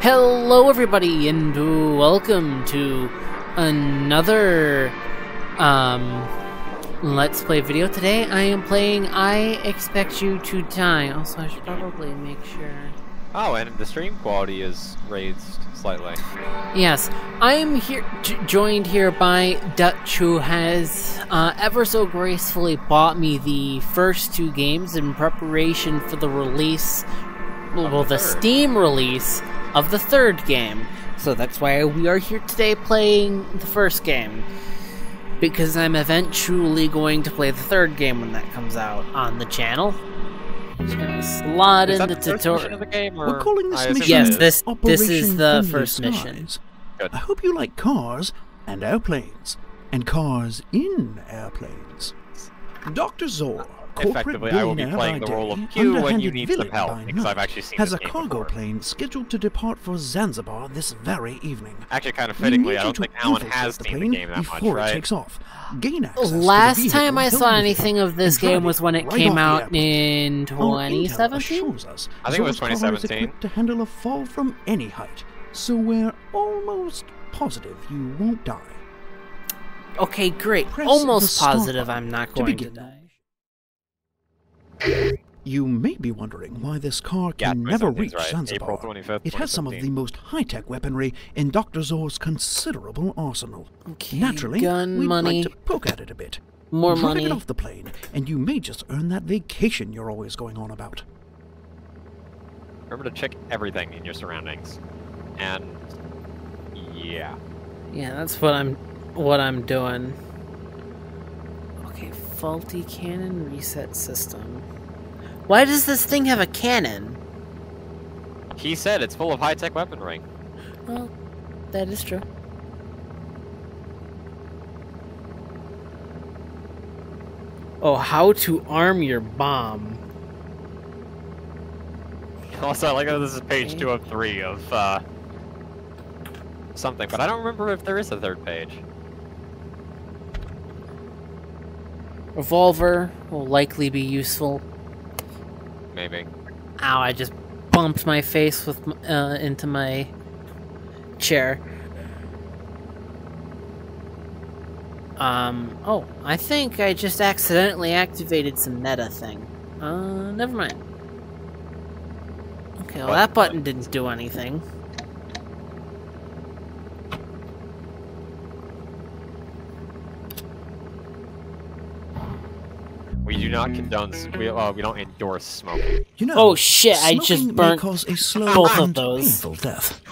Hello everybody and welcome to another Let's Play video. Today I am playing I Expect You to Die. Also, I should probably make sure. Oh, and the stream quality is raised slightly. Yes, I am here joined here by Dutch, who has ever so gracefully bought me the first two games in preparation for the release, the Steam release of the third game. So that's why we are here today playing the first game, because I'm eventually going to play the third game when that comes out on the channel. Just gonna slot in the tutorial. We're calling this mission. Yes, this Operation is the Friendly first Skies. mission. Good. I hope you like cars and airplanes and cars in airplanes. Dr. Zor, corporate Effectively, I will be billionaire playing by the role day, of Q when you underhanded need some villain help, by because I've night, actually seen has this a game cargo before. plane scheduled to depart for Zanzibar this very evening. Actually, kind of We fittingly, need I you don't to think Alan infiltrate has the seen the plane game that much, before it right? takes off. Gain access to the Last vehicle time I held saw in the anything of this and drive game was when it right came off the out airport. in Our intel 2017? assures us I think it was Zor's car is 2017. equipped to handle a fall from any height, so we're almost positive you won't die. Okay, great. Press Almost the start positive button I'm not to going to begin. die. You may be wondering why this car Yeah, can never 2017 reach is right. Zanzibar. April 25th, It has some of the 2017. most high-tech weaponry in Dr. Zor's considerable arsenal. Okay, Naturally, gun we'd money. like to poke at it a bit. More Drive money. it off the plane, and you may just earn that vacation you're always going on about. Remember to check everything in your surroundings. And yeah. Yeah, that's what I'm doing. Okay, faulty cannon reset system. Why does this thing have a cannon? He said it's full of high-tech weaponry. Well, that is true. Oh, how to arm your bomb. Also, I like that this is page 2 of 3 of something, but I don't remember if there is a third page. Revolver will likely be useful. Maybe. Ow, I just bumped my face with into my chair. Oh, I think I just accidentally activated some meta thing. Never mind. Okay, well, What? that button didn't do anything. We do not condone. We don't endorse smoking. You know, Oh shit, I smoking just may burnt cause a slow both of and those. painful death.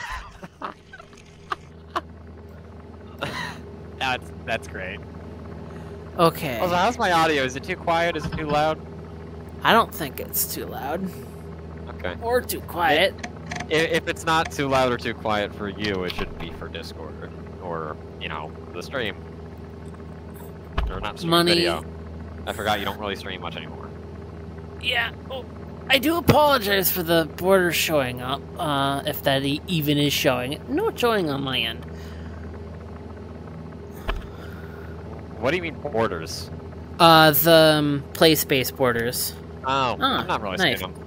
That's great. Okay. Also, how's my audio? Is it too quiet? Is it too loud? I don't think it's too loud. Okay. Or too quiet. If it's not too loud or too quiet for you, it should be for Discord or the stream. Or not stream Money. video. I forgot you don't really stream much anymore. Yeah, oh, I do apologize for the border showing up, if that even is showing. No, it's showing on my end. What do you mean borders? The play space borders. Oh, Ah, I'm not really nice. seeing them.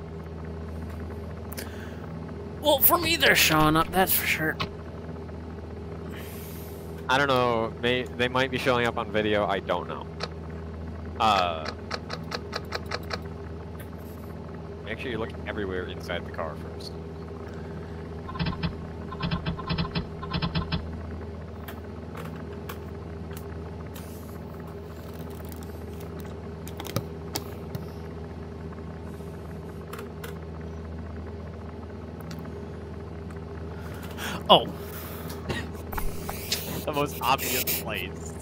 Well, for me, they're showing up, that's for sure. I don't know. They might be showing up on video. I don't know. Make sure you look everywhere inside the car first. Oh, The most obvious place.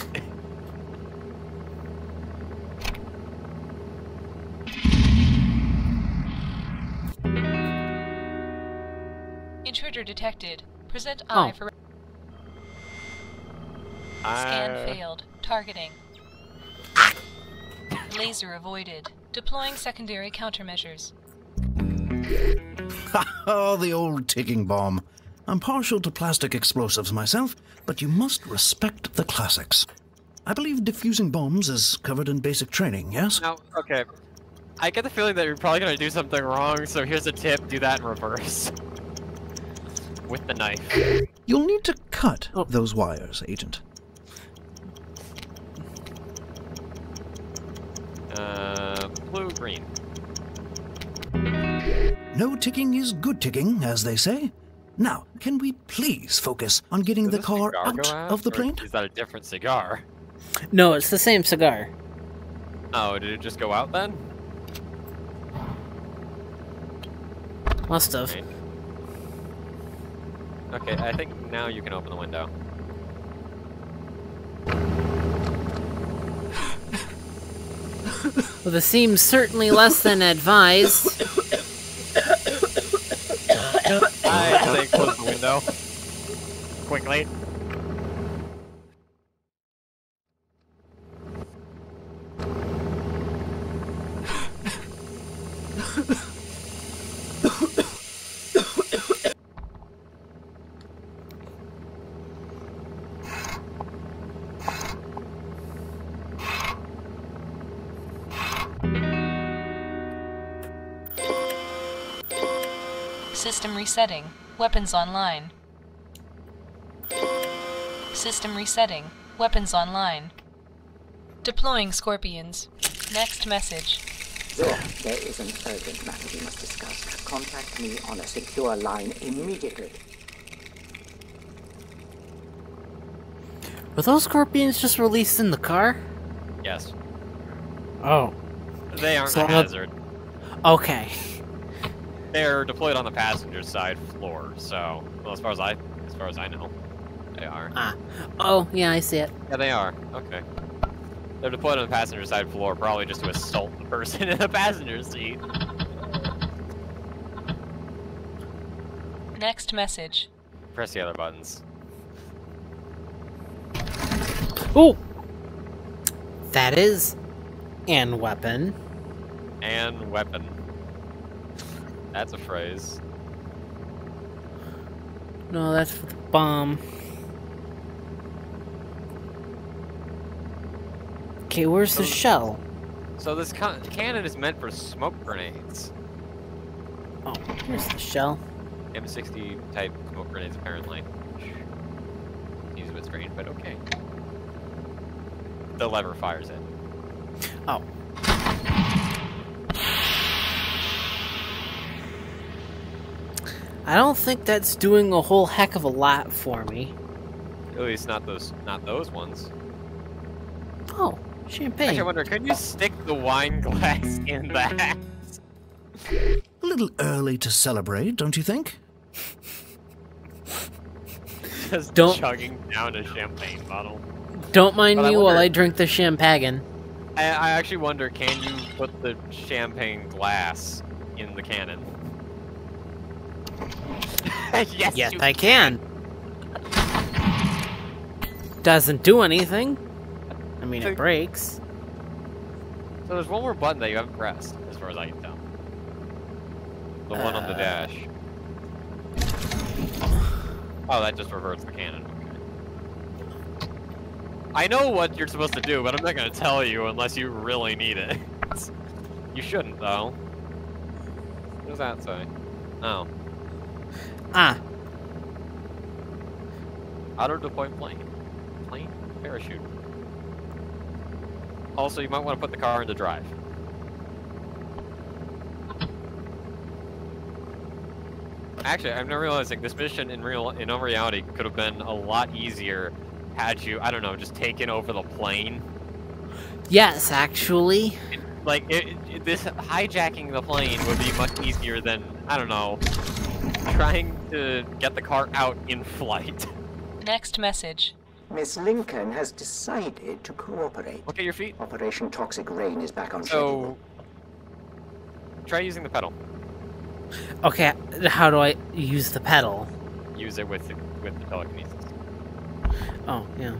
Intruder detected. Present Oh. eye for scan failed. Targeting. Laser avoided. Deploying secondary countermeasures. Oh, the old ticking bomb. I'm partial to plastic explosives myself, but you must respect the classics. I believe defusing bombs is covered in basic training, yes? Now, okay. I get the feeling that you're probably gonna do something wrong, so here's a tip: do that in reverse. with the knife. You'll need to cut those wires, Agent. Blue, green. No ticking is good ticking, as they say. Now, can we please focus on getting Did the this car cigar go out of the or plane? Is that a different cigar? No, it's the same cigar. Oh, did it just go out then? Must have. Right. Okay, I think now you can open the window. Well, this seems certainly less than advised. I say close the window. Quickly. System resetting. Weapons online. System resetting. Weapons online. Deploying Scorpions. Next message. There is an urgent matter we must discuss. Contact me on a secure line immediately. Were those scorpions just released in the car? Yes. Oh. They aren't So a hazard. Okay. They're deployed on the passenger side floor, so well, as far as I know, they are. Ah. Oh, yeah, I see it. Yeah, they are. Okay. They're deployed on the passenger side floor, probably just to assault the person in the passenger seat. Next message. Press the other buttons. Oh! That is an weapon. And weapon. That's a phrase. No, that's for the bomb. Okay, where's the shell? So this cannon is meant for smoke grenades. Oh, here's the shell. M60 type smoke grenades, apparently. Seems a bit strange, but okay. The lever fires it. Oh. I don't think that's doing a whole heck of a lot for me. At least not those ones. Oh, champagne. Actually, I wonder, could you stick the wine glass in that? A little early to celebrate, don't you think? Just Don't- chugging down a champagne bottle. Don't mind But I me while wonder- I drink the champagne. I actually wonder, can you put the champagne glass in the cannon? Yes, Yes, you I can. Doesn't do anything. I mean, it breaks. So there's one more button that you haven't pressed, as far as I can tell. The one on the dash. Oh, that just reverts the cannon. Okay. I know what you're supposed to do, but I'm not going to tell you unless you really need it. You shouldn't, though. What does that say? Oh. Ah, Auto-deploy plane. Plane? Parachute. Also, you might want to put the car into drive. Actually, I'm not realizing this mission in reality could have been a lot easier had you, I don't know, just taken over the plane. yes, actually. Like, this hijacking the plane would be much easier than, I don't know, trying to get the car out in flight. Next message. Miss Lincoln has decided to cooperate. Look at your feet. Operation Toxic Rain is back on schedule. So, try using the pedal. Okay, how do I use the pedal? Use it with the telekinesis. Oh, yeah.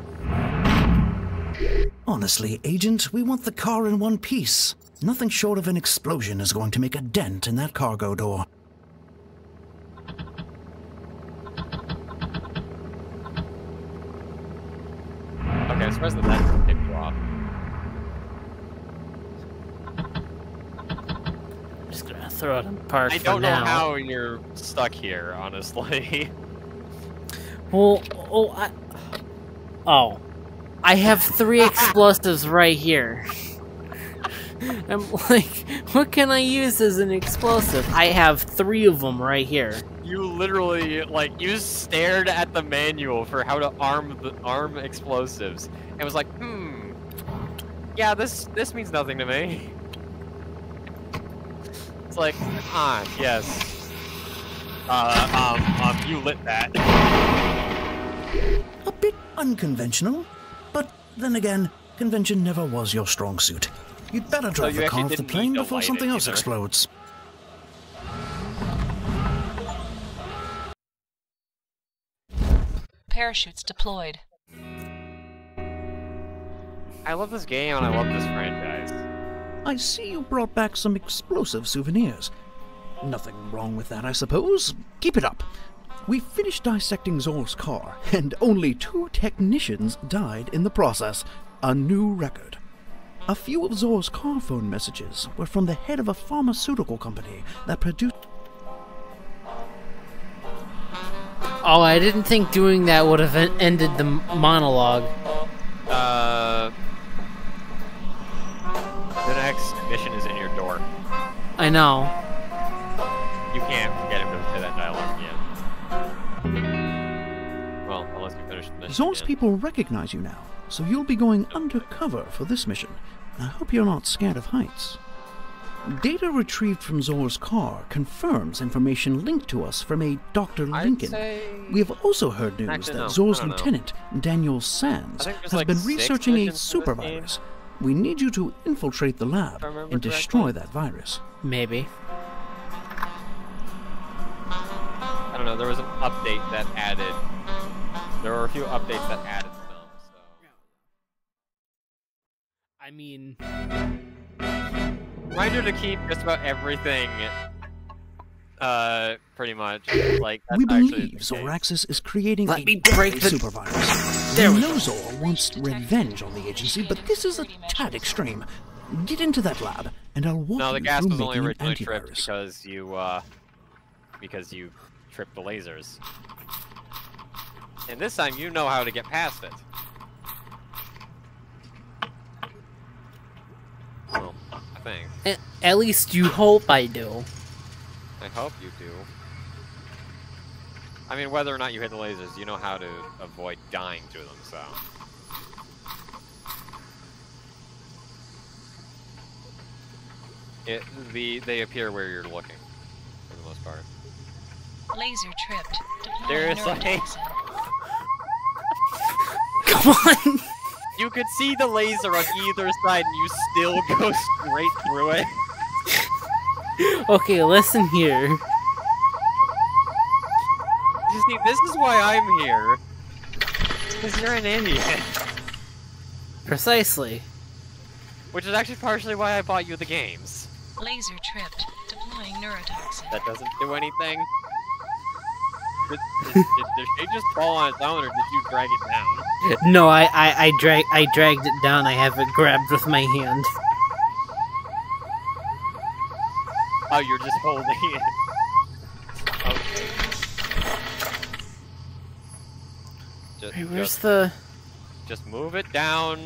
Honestly, Agent, we want the car in one piece. Nothing short of an explosion is going to make a dent in that cargo door. Okay, I'm surprised that didn't go off. I'm just gonna throw it in park I for don't know now. how you're stuck here, honestly. Well, I have 3 explosives right here. I'm like, what can I use as an explosive? I have 3 of them right here. You literally, like, you stared at the manual for how to arm explosives, and was like, yeah, this means nothing to me. It's like, yes. You lit that. A bit unconventional, but then again, convention never was your strong suit. You'd better drive you the car actually off the didn't plane need to before light something it else either. explodes. Parachutes deployed. I love this game and I love this franchise. I see you brought back some explosive souvenirs. Nothing wrong with that, I suppose. Keep it up. We finished dissecting Zor's car, and only 2 technicians died in the process. A new record. A few of Zor's car phone messages were from the head of a pharmaceutical company that produced... Oh, I didn't think doing that would have ended the monologue. The next mission is in your door. I know. You can't get him to say that dialogue again. Well, unless you finish the mission. Zor's again. people recognize you now, so you'll be going undercover for this mission. I hope you're not scared of heights. Data retrieved from Zor's car confirms information linked to us from a Dr. Lincoln. We have also heard news Actually, that no, Zor's I don't know. lieutenant, Daniel Sands, I think there's has like been 6 researching a missions in this super game. virus. We need you to infiltrate the lab If I remember and destroy correctly. that virus. Maybe. I don't know, there was an update that added... There were a few updates that added some, so... I mean... Reminder to keep just about everything, pretty much. Like, that's We actually believe the case. Zoraxis is creating Let a me break deadly the- super virus. There We we know go. Zor wants revenge on the agency, but this is a tad extreme. Get into that lab, and I'll walk No, the you gas through was only making an originally tripped antivirus. because you tripped the lasers. And this time you know how to get past it. Well, I think. At least you hope I do. I hope you do. I mean, whether or not you hit the lasers, you know how to avoid dying to them, so... They appear where you're looking, for the most part. Laser tripped. Deploying Seriously? neurotoxin. Come on! You could see the laser on either side and you still go straight through it. Okay, listen here. You see, this is why I'm here. Because you're an idiot. Precisely. Which is actually partially why I bought you the games. Laser tripped. Deploying neurotoxin. That doesn't do anything. Did she just fall on its own, or did you drag it down? No, I dragged it down. I have it grabbed with my hand. Oh, you're just holding it. Okay. Wait, where's the... Just move it down.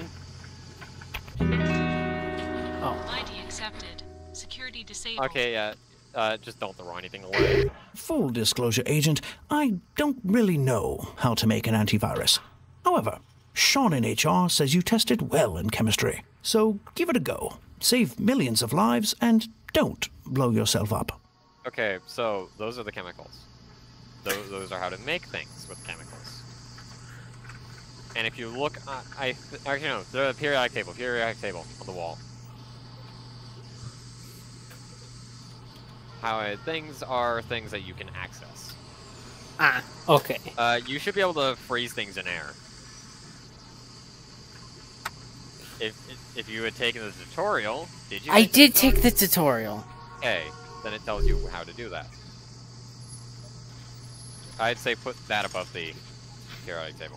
Oh. ID accepted. Security disabled. Okay, yeah. Just don't throw anything away. Full disclosure, Agent, I don't really know how to make an antivirus. However, Sean in HR says you tested well in chemistry, so give it a go. Save millions of lives, and don't blow yourself up. Okay, so those are the chemicals. Those are how to make things with chemicals. And if you look, actually no, the periodic table on the wall. How things are things that you can access. Ah, okay. You should be able to freeze things in air. If you had taken the tutorial, did you? I did take the tutorial. Okay, then it tells you how to do that. I'd say put that above the periodic table.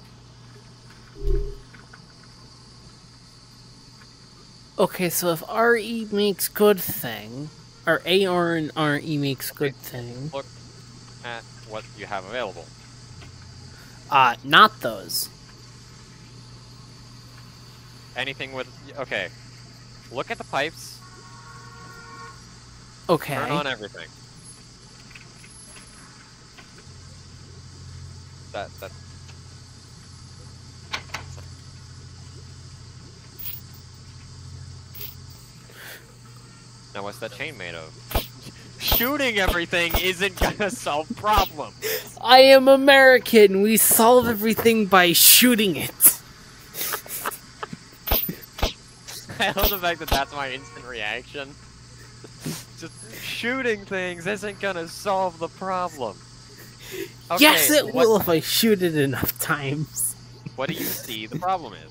Okay, so if RE makes good thing, or AR and RE makes good thing. Look at what you have available. Not those. Anything with... Okay. Look at the pipes. Okay. Turn on everything. That... Now what's that chain made of? Shooting everything isn't gonna solve problems! I am American! We solve everything by shooting it! I love the fact that that's my instant reaction. Just shooting things isn't gonna solve the problem. Okay, Yes, it will if I shoot it enough times. What do you see the problem is?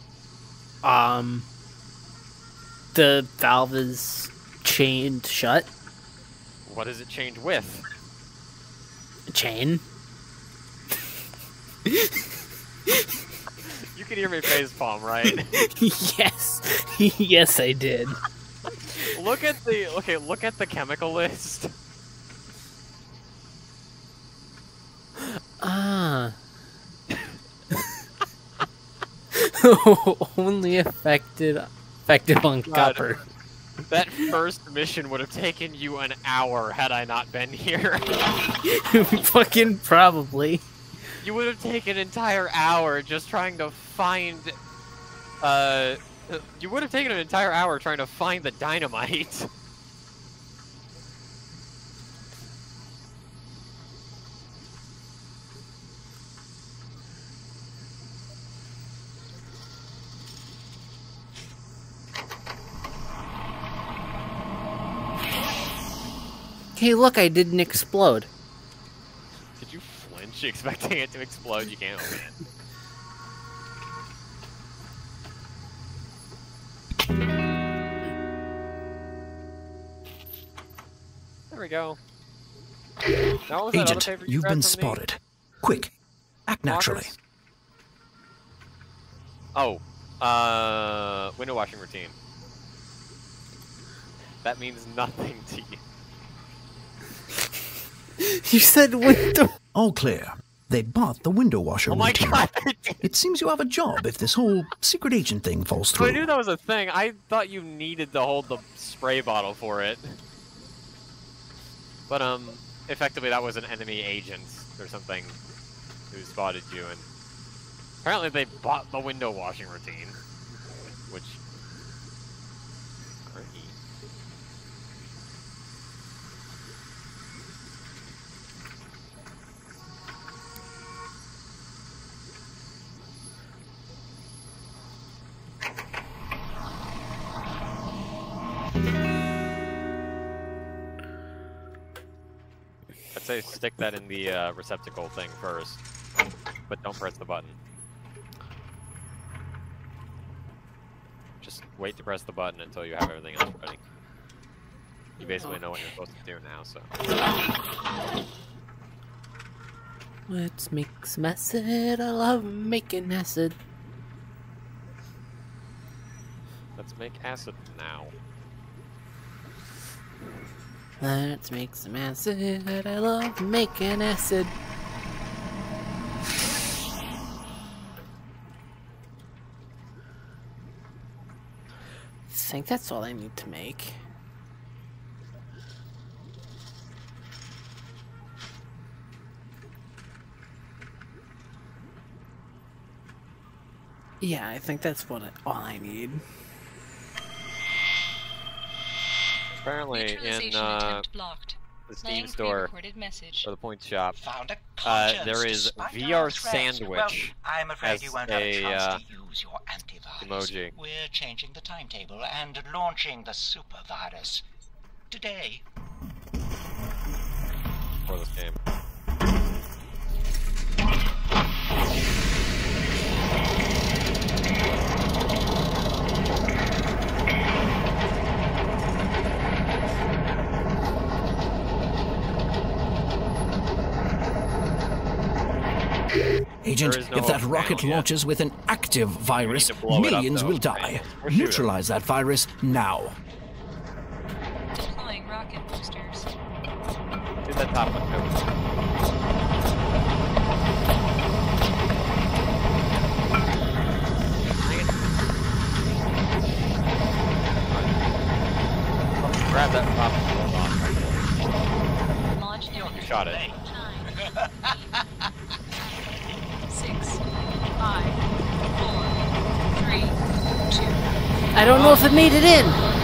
The valve is chained shut. What does it change with? Chain. You can hear me facepalm, right? Yes. Yes, I did. Look at the chemical list. Ah. Only effective on God. copper. That first mission would have taken you an hour had I not been here. Fucking probably. You would have taken an entire hour just trying to find... you would have taken an entire hour trying to find the dynamite. Hey, look, I didn't explode. Did you flinch expecting it to explode? You can't open it. There we go. Now, was that other Agent, paper you you've grabbed been from me? spotted. Quick, act naturally. Lockers? Oh, window washing routine. That means nothing to you. You said window. All clear. They bought the window washer Oh my routine. god! It seems you have a job if this whole secret agent thing falls So I through. knew that was a thing. I thought you needed to hold the spray bottle for it. But, effectively that was an enemy agent or something who spotted you, and apparently they bought the window washing routine. Which... Great. I'd say stick that in the receptacle thing first, but don't press the button. Just wait to press the button until you have everything else ready. You basically know what you're supposed to do now, so... Let's make some acid. I love making acid. Let's make acid now. Let's make some acid. I love making acid. I think that's all I need to make. Yeah, I think that's all I need. Apparently in Neutralization attempt blocked. the Steam Playing store, pre-recorded message. or the point shop, Found a conscience there is despite VR our threats. sandwich Well, I'm afraid as you won't have a chance a, to use your antivirus. emoji. We're changing the timetable and launching the super virus today. for this game. Agent, There is no if that hope rocket now, yeah. launches with an active virus, to blow it up, millions though. will die. Or shoot it. Neutralize that virus now. Deploying rocket boosters. Do that top one too. shot it. 6, 5, 4, 3, 2. I don't know if it made it in.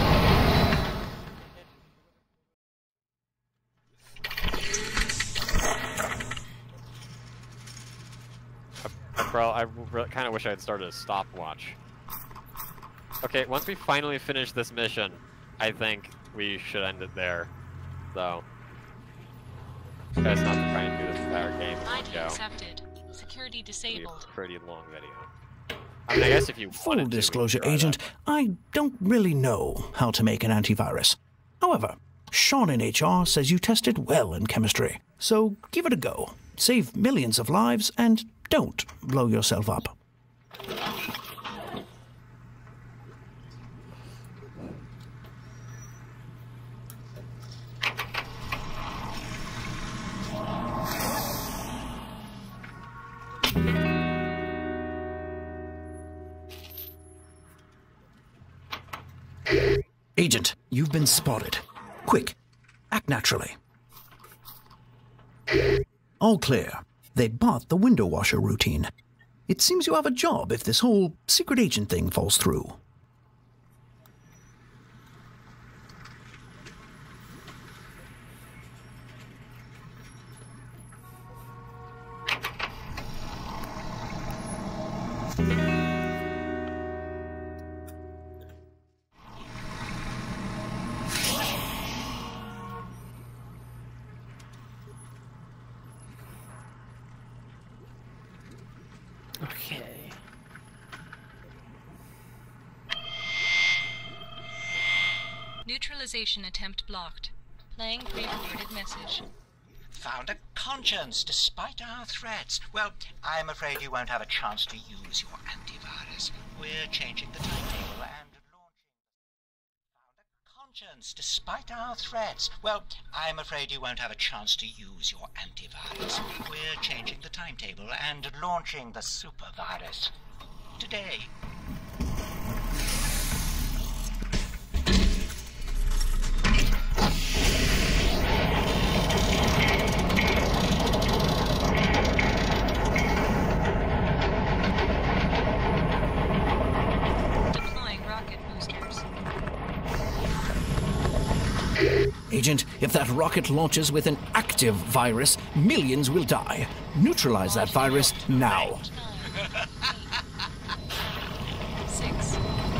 Bro, I kind of wish I had started a stopwatch. Okay, once we finally finish this mission, I think we should end it there. So, guys, not to try and do this entire game in one ID go. accepted. Security It'll be disabled. a pretty long video. I mean, I guess if you Full wanted to, we could disclosure, try Agent, that. I don't really know how to make an antivirus. However, Sean in HR says you tested well in chemistry, so give it a go. Save millions of lives and don't blow yourself up. Agent, you've been spotted. Quick, act naturally. All clear. They bought the window washer routine. It seems you have a job if this whole secret agent thing falls through. Okay. Neutralization attempt blocked. Playing pre-recorded message. Found a conscience despite our threats. Well, I'm afraid you won't have a chance to use your antivirus. We're changing the timetable and launching. Found a conscience despite our threats. Well, I'm afraid you won't have a chance to use your antivirus. We're changing the timetable and launching the super virus today. Deploying rocket boosters. Agent, if that rocket launches with an active virus, millions will die. Neutralize that virus now. 6, 5, 4.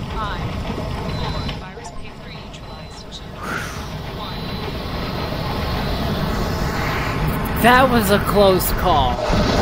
Virus P3 neutralized. 2, 1. That was a close call.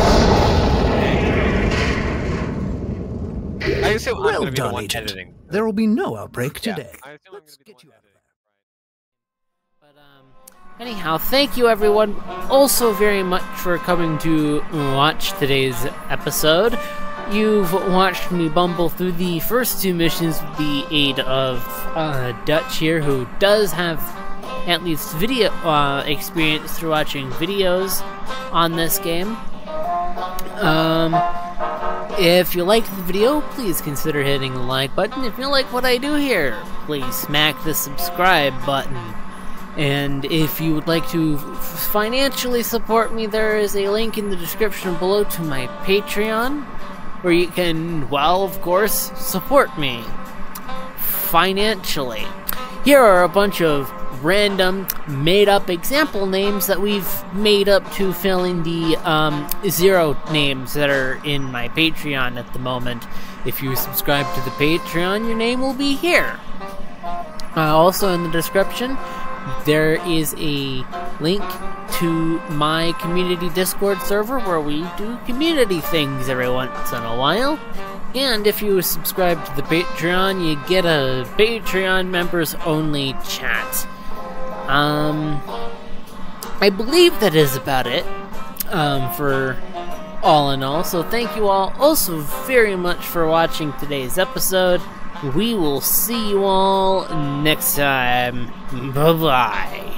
I assume I'm Well gonna be the done, one Agent. editing. There will be no outbreak Yeah, today. I assume I'm Let's gonna be the get one you out of editing. there. But anyhow, thank you everyone also very much for coming to watch today's episode. You've watched me bumble through the first two missions with the aid of Dutch here, who does have at least video experience through watching videos on this game. If you liked the video, please consider hitting the like button. If you like what I do here, please smack the subscribe button. And if you would like to financially support me, there is a link in the description below to my Patreon, where you can, well, of course, support me financially. Here are a bunch of random, made-up example names that we've made up to fill in the 0 names that are in my Patreon at the moment. If you subscribe to the Patreon, your name will be here. Also in the description, there is a link to my community Discord server where we do community things every once in a while. And if you subscribe to the Patreon, you get a Patreon members only chat. I believe that is about it for all in all. So thank you all also very much for watching today's episode. We will see you all next time. Bye-bye.